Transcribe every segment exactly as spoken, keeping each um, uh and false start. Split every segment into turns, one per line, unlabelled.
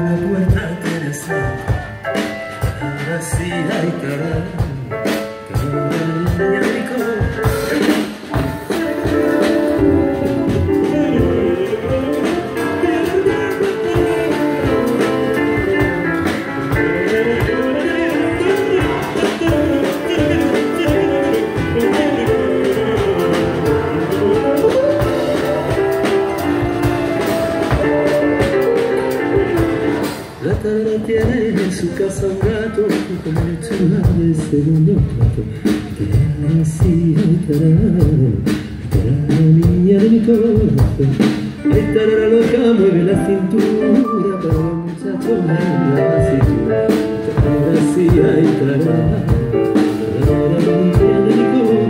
la puerta Teresa, ahora sí hay cara, cara de licor. La tarde tiene en su casa un gato con mucho de segundo trato. Cara así, ay tarara, tarara niña de mi corazón. Ay tarara loca, mueve la cintura para los muchachos en la cintura. Cara así, ay tarara, tarara niña de mi corazón.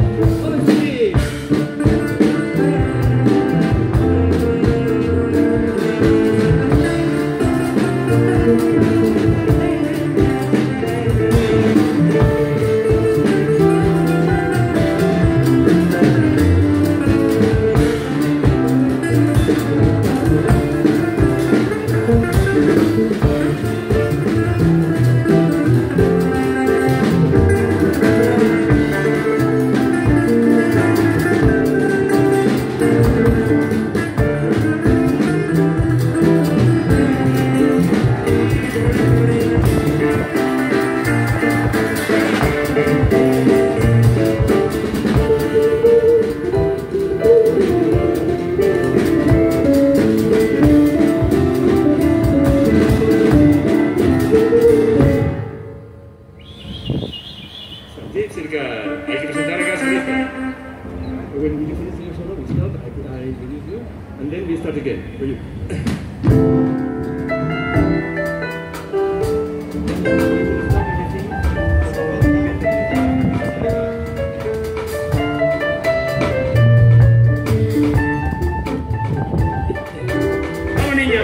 Hay que presentar acá solista. When we finish your solo, we stop. I, I introduce you, and then we start again for you. ¡Vamos, niños!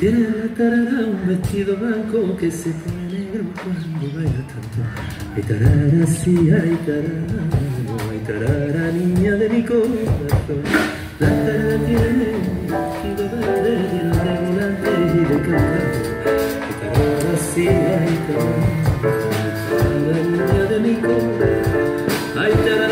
Tiene la tarara un vestido blanco que se pone negro cuando baila tanto. Ay tarara, sí, ay tarara, ay tarara, niña de mi corazón. La tarara tiene un vestido verde lleno de volantes y de canto. Ay tarara, sí, ay tarara, ay tarara, niña de mi corazón. Ay tarara.